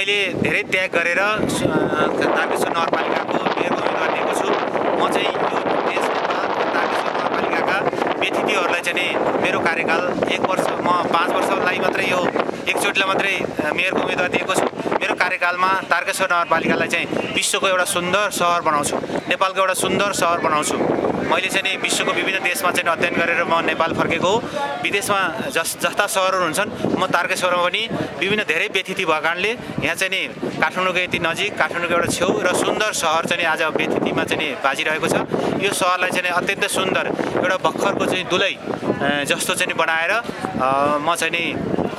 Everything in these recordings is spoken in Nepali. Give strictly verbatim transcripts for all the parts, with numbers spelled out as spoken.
मैले धेरै त्याग गरेर तारकेश्वर नगरपालिकाको मेयरको उम्मेदवार दिएको छु। म चाहिँ यो देशमा तारकेश्वर नगरपालिकाका व्यतिथिहरूलाई चाहिँ मेरो कार्यकाल एक वर्ष म पाँच वर्षलाई मात्रै यो एकचोटिलाई मात्रै मेयरको उम्मेदवार दिएको छु। मेरो कार्यकालमा तारकेश्वर नगरपालिकालाई चाहिँ विश्वको एउटा सुन्दर सहर बनाउँछु, नेपालको एउटा सुन्दर सहर बनाउँछु। मैले चाहिँ विश्वको विभिन्न देशमा चाहिँ अध्ययन गरेर म नेपाल फर्केको हो। विदेशमा जस जस्ता सहरहरू हुन्छन्, म तारकेश्वरमा पनि विभिन्न धेरै व्यतिथि भएको कारणले यहाँ चाहिँ नि काठमाडौँको यति नजिक, काठमाडौँको एउटा छेउ र सुन्दर सहर चाहिँ आज व्यतिथिमा चाहिँ बाजिरहेको छ। यो सहरलाई चाहिँ अत्यन्तै सुन्दर एउटा भर्खरको चाहिँ दुलै जस्तो चाहिँ बनाएर म चाहिँ नि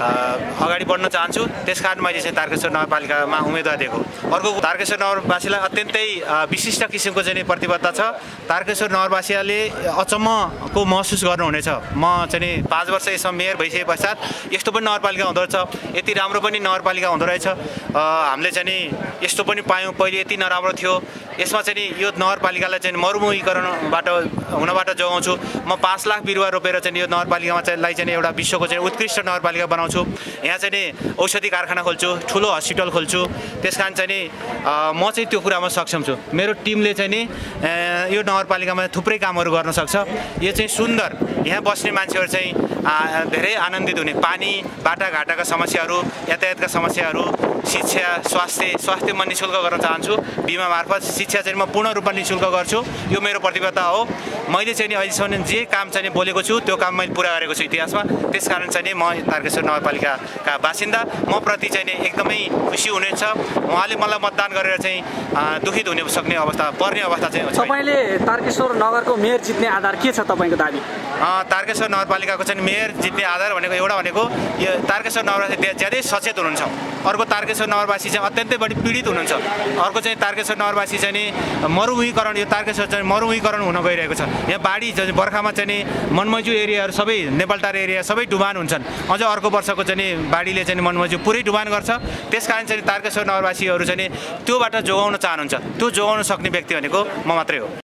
अगाडि बढ्न चाहन्छु। त्यसकारण मैले चाहिँ तारकेश्वर नगरपालिकामा उम्मेदवार दिएको। अर्को, तारकेश्वर नगरवासीलाई अत्यन्तै विशिष्ट किसिमको चाहिँ प्रतिबद्धता छ। तारकेश्वर नगरवासीले अचम्मको महसुस गर्नुहुनेछ। म चाहिँ नि पाँच वर्ष यसमा मेयर भइसके पश्चात यस्तो पनि नगरपालिका हुँदो रहेछ, यति राम्रो पनि नगरपालिका हुँदो रहेछ, हामीले चाहिँ नि यस्तो पनि पायौँ, पहिले यति नराम्रो थियो। यसमा चाहिँ नि यो नगरपालिकालाई चाहिँ मरुभूमिकरणबाट हुनबाट जोगाउँछु। म पाँच लाख बिरुवा रोपेर चाहिँ यो नगरपालिकामा चाहिँ चाहिँ एउटा विश्वको चाहिँ उत्कृष्ट नगरपालिका बनाउँछु। यहाँ चाहिँ नि औषधि कारखाना खोल्छु, ठुलो हस्पिटल खोल्छु। त्यस कारण चाहिँ नि म चाहिँ त्यो कुरामा सक्षम छु। मेरो टिमले चाहिँ नि यो नगरपालिकामा थुप्रै कामहरू गर्न सक्छ। यो चाहिँ सुन्दर, यहाँ बस्ने मान्छेहरू चाहिँ धेरै आनन्दित हुने। पानी, बाटाघाटाका समस्याहरू, यातायातका समस्याहरू, शिक्षा, स्वास्थ्य स्वास्थ्य म निःशुल्क गर्न चाहन्छु बिमा मार्फत। शिक्षा चाहिँ म पूर्ण रूपमा निःशुल्क गर्छु। यो मेरो प्रतिबद्धता हो। मैले चाहिँ नि अहिलेसम्म जे काम चाहिँ बोलेको छु त्यो काम मैले पुरा गरेको छु इतिहासमा। त्यसकारण चाहिँ नि म तारकेश्वर नगरपालिकाका बासिन्दा म प्रति चाहिँ नि एकदमै खुसी हुनेछ। उहाँले मलाई मतदान गरेर चाहिँ दुखित हुने सक्ने अवस्था पर्ने अवस्था चाहिँ छ। तपाईँले तारकेश्वर नगरको मेयर जित्ने आधार के छ तपाईँको दाबी? तारकेश्वर नगरपालिकाको चाहिँ मेयर जित्ने आधार भनेको एउटा भनेको यो तारकेश्वर नगरवासी ज्यादै सचेत हुनुहुन्छ। अर्को, तारकेश्वर नगरवासी चाहिँ अत्यन्तै बढी पीडित हुनुहुन्छ। अर्को चाहिँ तारकेश्वर नगरवासी चाहिँ नि मरुभूमिकरण, यो तारकेश्वर चाहिँ मरुभूमिकरण हुन गइरहेको छ। यहाँ बाढी बर्खामा चाहिँ नि मनमैजु एरियाहरू सबै, नेपालटार एरिया सबै डुबान हुन्छन्। अझ अर्को वर्षको चाहिँ नि बाढीले चाहिँ मनमैजु पुरै डुबान गर्छ। त्यसकारण चाहिँ तारकेश्वर नगरवासीहरू चाहिँ त्योबाट जोगाउन चाहनुहुन्छ। त्यो जोगाउन सक्ने व्यक्ति भनेको म मात्रै हो।